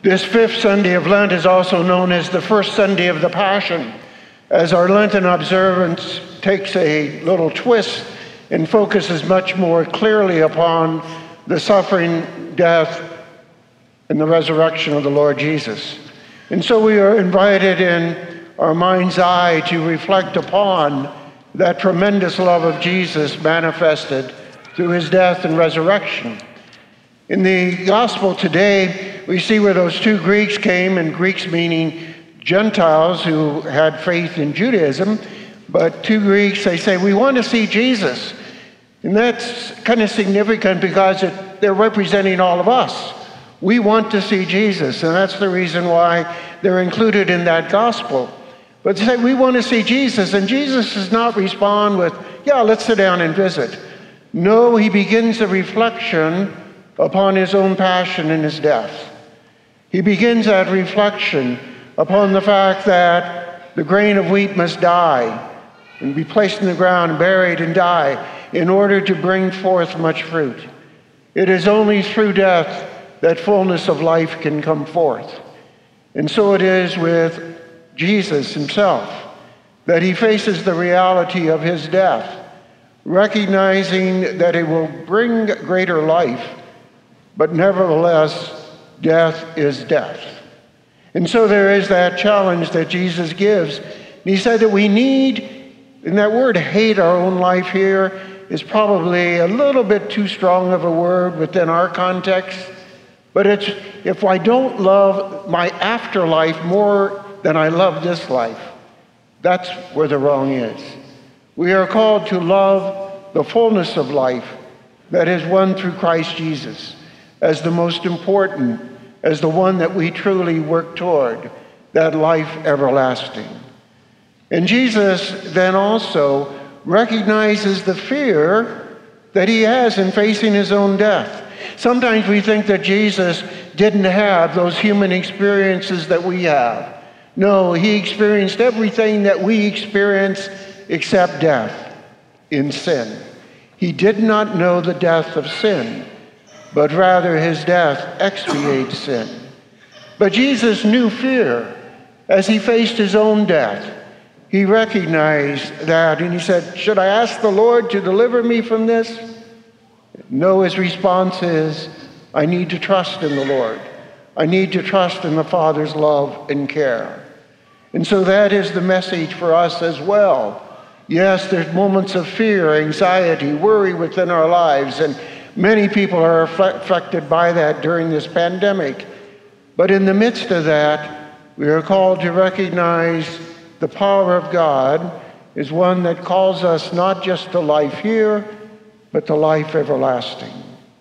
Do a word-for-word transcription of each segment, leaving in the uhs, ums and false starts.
This fifth Sunday of Lent is also known as the first Sunday of the Passion, as our Lenten observance takes a little twist and focuses much more clearly upon the suffering, death, and the resurrection of the Lord Jesus. And so we are invited in our mind's eye to reflect upon that tremendous love of Jesus manifested through his death and resurrection. In the gospel today, we see where those two Greeks came, and Greeks meaning Gentiles who had faith in Judaism, but two Greeks, they say, we want to see Jesus. And that's kind of significant because it, they're representing all of us. We want to see Jesus, and that's the reason why they're included in that gospel. But they say, we want to see Jesus, and Jesus does not respond with, yeah, let's sit down and visit. No, he begins a reflection upon his own passion and his death. He begins that reflection upon the fact that the grain of wheat must die and be placed in the ground and buried and die in order to bring forth much fruit. It is only through death that fullness of life can come forth. And so it is with Jesus himself, that he faces the reality of his death, recognizing that it will bring greater life, but nevertheless, death is death. And so there is that challenge that Jesus gives. And he said that we need, and that word hate our own life here is probably a little bit too strong of a word within our context. But it's, if I don't love my afterlife more than I love this life, that's where the wrong is. We are called to love the fullness of life that is won through Christ Jesus as the most important, as the one that we truly work toward, that life everlasting. And Jesus then also recognizes the fear that he has in facing his own death. Sometimes we think that Jesus didn't have those human experiences that we have. No, he experienced everything that we experience except death in sin. He did not know the death of sin, but rather his death expiates sin. But Jesus knew fear as he faced his own death. He recognized that, and he said, should I ask the Lord to deliver me from this? No, his response is, I need to trust in the Lord. I need to trust in the Father's love and care. And so that is the message for us as well. Yes, there's moments of fear, anxiety, worry within our lives, and many people are affected by that during this pandemic. But in the midst of that, we are called to recognize the power of God is one that calls us not just to life here, but to life everlasting.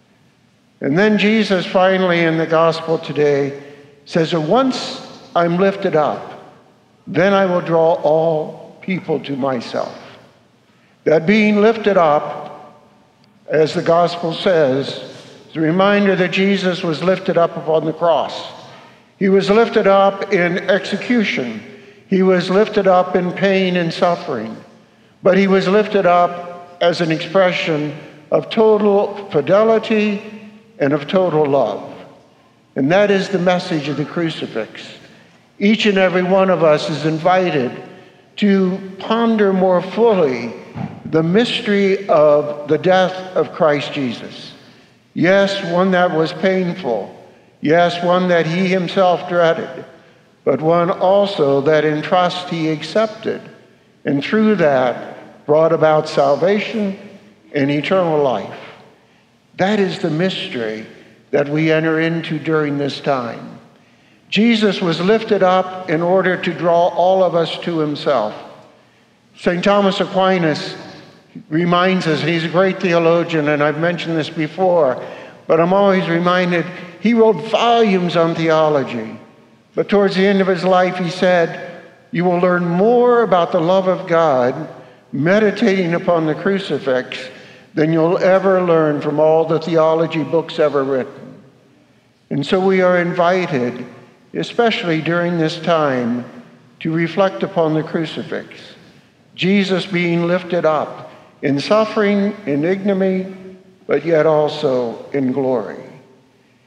And then Jesus finally in the gospel today says that once I'm lifted up, then I will draw all people to myself. That being lifted up, as the gospel says, is a reminder that Jesus was lifted up upon the cross. He was lifted up in execution. He was lifted up in pain and suffering. But he was lifted up as an expression of total fidelity and of total love. And that is the message of the crucifix. Each and every one of us is invited to ponder more fully the mystery of the death of Christ Jesus. Yes, one that was painful. Yes, one that he himself dreaded, but one also that in trust he accepted, and through that brought about salvation and eternal life. That is the mystery that we enter into during this time. Jesus was lifted up in order to draw all of us to himself. Saint Thomas Aquinas reminds us, and he's a great theologian, and I've mentioned this before, but I'm always reminded, he wrote volumes on theology. But towards the end of his life, he said, you will learn more about the love of God meditating upon the crucifix than you'll ever learn from all the theology books ever written. And so we are invited, especially during this time, to reflect upon the crucifix. Jesus being lifted up in suffering, in ignominy, but yet also in glory.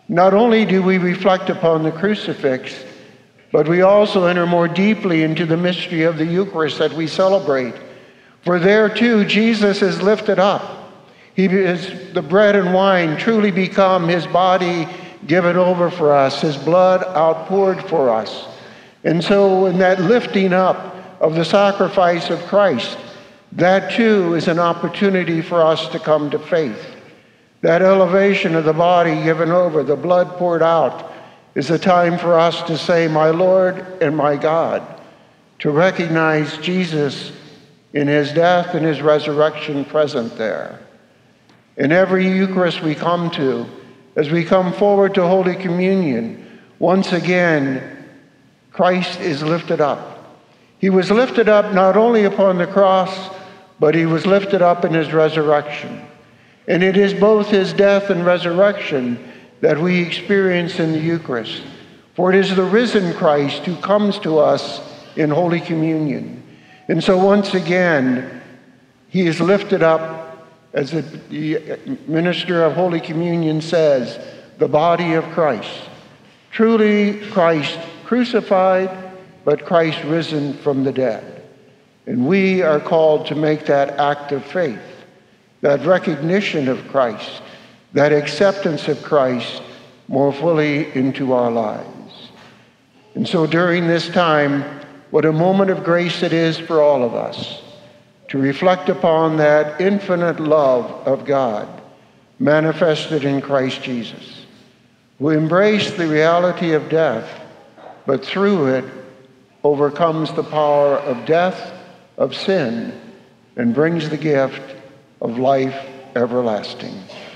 Not only do we reflect upon the crucifix, but we also enter more deeply into the mystery of the Eucharist that we celebrate. For there too, Jesus is lifted up. He is the bread and wine truly become his body given over for us, his blood outpoured for us. And so in that lifting up of the sacrifice of Christ, that too is an opportunity for us to come to faith. That elevation of the body given over, the blood poured out, is a time for us to say, my Lord and my God, to recognize Jesus in his death and his resurrection present there. In every Eucharist we come to, as we come forward to Holy Communion, once again, Christ is lifted up. He was lifted up not only upon the cross, but he was lifted up in his resurrection. And it is both his death and resurrection that we experience in the Eucharist. For it is the risen Christ who comes to us in Holy Communion. And so once again, he is lifted up, as the minister of Holy Communion says, the body of Christ. Truly Christ crucified, but Christ risen from the dead. And we are called to make that act of faith, that recognition of Christ, that acceptance of Christ more fully into our lives. And so during this time, what a moment of grace it is for all of us to reflect upon that infinite love of God manifested in Christ Jesus, who embraced the reality of death, but through it overcomes the power of death, of sin, and brings the gift of life everlasting.